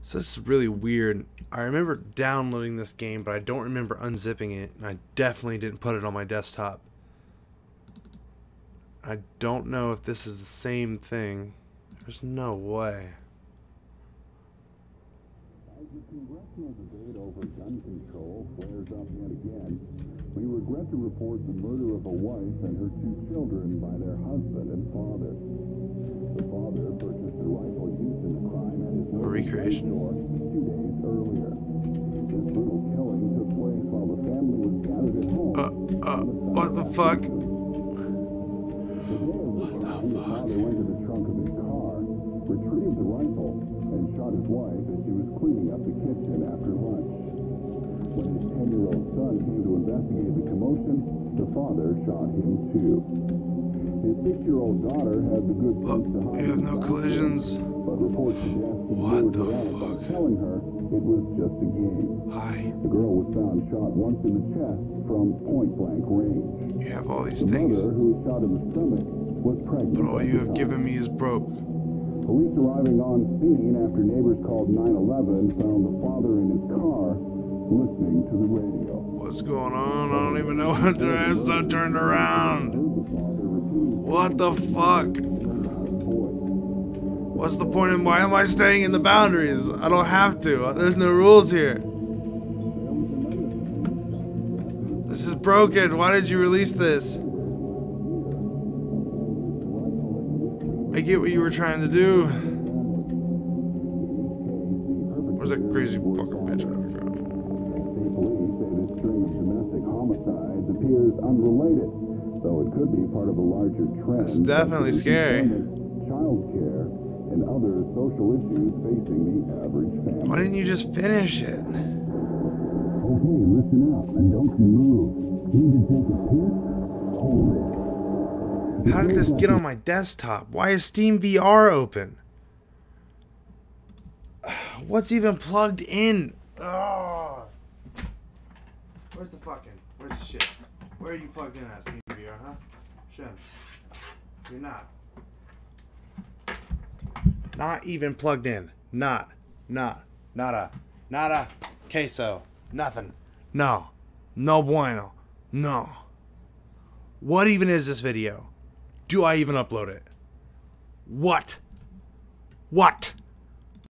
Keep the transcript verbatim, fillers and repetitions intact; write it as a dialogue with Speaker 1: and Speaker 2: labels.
Speaker 1: So this is really weird. I remember downloading this game, but I don't remember unzipping it, and I definitely didn't put it on my desktop. I don't know if this is the same thing. There's no way.
Speaker 2: As the congressional debate over gun control flares up yet again, we regret to report the murder of a wife and her two children by their husband and father. The father purchased a rifle used in the crime at his
Speaker 1: A recreation.
Speaker 2: store two days earlier. This brutal killing took place while the family was gathered at home.
Speaker 1: Uh, uh, what the fuck?
Speaker 2: What the fuck? The father went to the trunk of his car, retrieved the rifle, and shot his wife as she was cleaning up the kitchen after lunch. When his ten-year-old son came to investigate the commotion, the father shot him too. His six-year-old daughter had the good sense to hide.
Speaker 1: You have no collisions.
Speaker 2: But reports suggest he
Speaker 1: What
Speaker 2: lured
Speaker 1: the
Speaker 2: her out by
Speaker 1: fuck?
Speaker 2: telling her it was just a game.
Speaker 1: Hi.
Speaker 2: The girl was found shot once in the chest from point-blank range.
Speaker 1: You have all these
Speaker 2: The
Speaker 1: things,
Speaker 2: mother, who was shot in the stomach, was pregnant.
Speaker 1: but all
Speaker 2: at
Speaker 1: you
Speaker 2: the
Speaker 1: have
Speaker 2: time.
Speaker 1: given me is broke.
Speaker 2: Police arriving on scene after neighbors called nine eleven found the father in his car listening to the radio.
Speaker 1: What's going on? I don't even know what to I'm so turned around. What the fuck? What's the point in why am I staying in the boundaries? I don't have to. There's no rules here. This is broken. Why did you release this? I get what you were trying to do. Where's that crazy fucking bitch?
Speaker 2: Police say this string of domestic homicides appears unrelated, though it could be part of a larger trend.
Speaker 1: It's definitely scary.
Speaker 2: Child care and other social issues facing the average family.
Speaker 1: Why didn't you just finish it?
Speaker 2: Okay, listen up and don't you move. Need to take a piss? Hold it.
Speaker 1: How did this get on my desktop? Why is Steam V R open? What's even plugged in? Oh. Where's the fucking? Where's the shit? Where are you plugged in at, Steam V R, huh? Shit. You're not. Not even plugged in. Not. Not. Nada. Nada. Queso. Nothing. No. No bueno. No. What even is this video? Do I even upload it? What? What?